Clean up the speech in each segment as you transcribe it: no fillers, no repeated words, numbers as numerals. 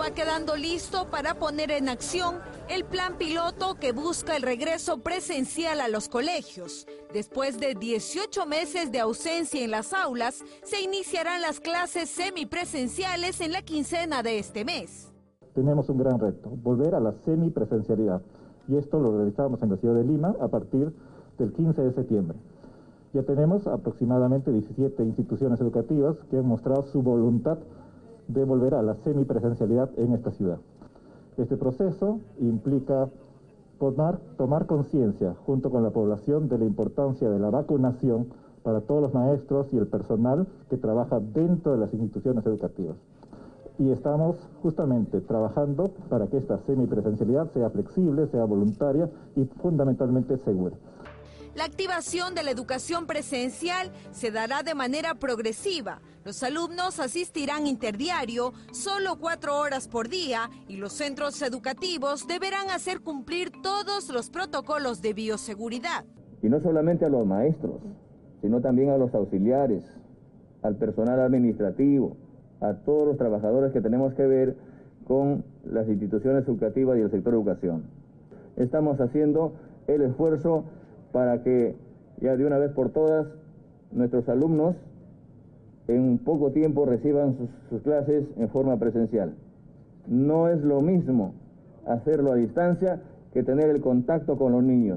va quedando listo para poner en acción el plan piloto que busca el regreso presencial a los colegios. Después de 18 meses de ausencia en las aulas, se iniciarán las clases semipresenciales en la quincena de este mes. Tenemos un gran reto, volver a la semipresencialidad, y esto lo realizamos en la ciudad de Lima a partir del 15 de septiembre. Ya tenemos aproximadamente 17 instituciones educativas que han mostrado su voluntad de volver a la semipresencialidad en esta ciudad. Este proceso implica tomar conciencia junto con la población de la importancia de la vacunación para todos los maestros y el personal que trabaja dentro de las instituciones educativas. Y estamos justamente trabajando para que esta semipresencialidad sea flexible, sea voluntaria y fundamentalmente segura. La activación de la educación presencial se dará de manera progresiva. Los alumnos asistirán interdiario, solo 4 horas por día, y los centros educativos deberán hacer cumplir todos los protocolos de bioseguridad. Y no solamente a los maestros, sino también a los auxiliares, al personal administrativo, a todos los trabajadores que tenemos que ver con las instituciones educativas y el sector educación. Estamos haciendo el esfuerzo para que ya de una vez por todas nuestros alumnos en poco tiempo reciban sus clases en forma presencial. No es lo mismo hacerlo a distancia que tener el contacto con los niños.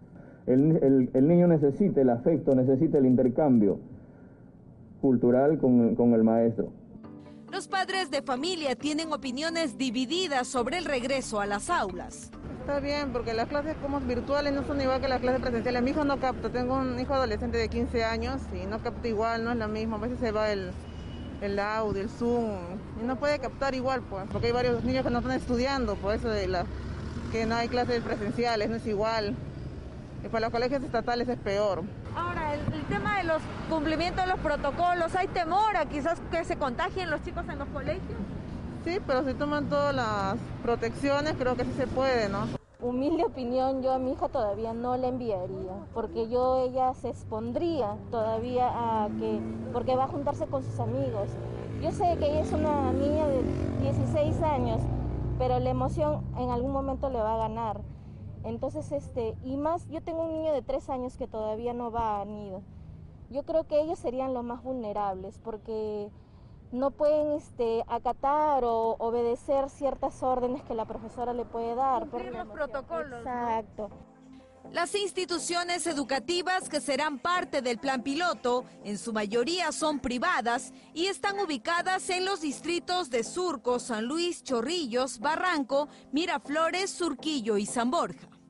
El niño necesita el afecto, necesita el intercambio cultural con el maestro. Los padres de familia tienen opiniones divididas sobre el regreso a las aulas. Está bien, porque las clases como virtuales no son igual que las clases presenciales. Mi hijo no capta, tengo un hijo adolescente de 15 años y no capta igual, no es lo mismo. A veces se va el audio, el Zoom, y no puede captar igual, pues, porque hay varios niños que no están estudiando, por eso que no hay clases presenciales, no es igual. Y para los colegios estatales es peor. Ahora, el tema de los cumplimientos de los protocolos, ¿hay temor a quizás que se contagien los chicos en los colegios? Sí, pero si toman todas las protecciones, creo que sí se puede, ¿no? Humilde opinión, yo a mi hija todavía no la enviaría, porque ella se expondría todavía porque va a juntarse con sus amigos. Yo sé que ella es una niña de 16 años, pero la emoción en algún momento le va a ganar. Entonces, y más, yo tengo un niño de 3 años que todavía no va a nido. Yo creo que ellos serían los más vulnerables, porque no pueden acatar o obedecer ciertas órdenes que la profesora le puede dar. Cumplir los protocolos. Exacto. Las instituciones educativas que serán parte del plan piloto, en su mayoría son privadas y están ubicadas en los distritos de Surco, San Luis, Chorrillos, Barranco, Miraflores, Surquillo y San Borja.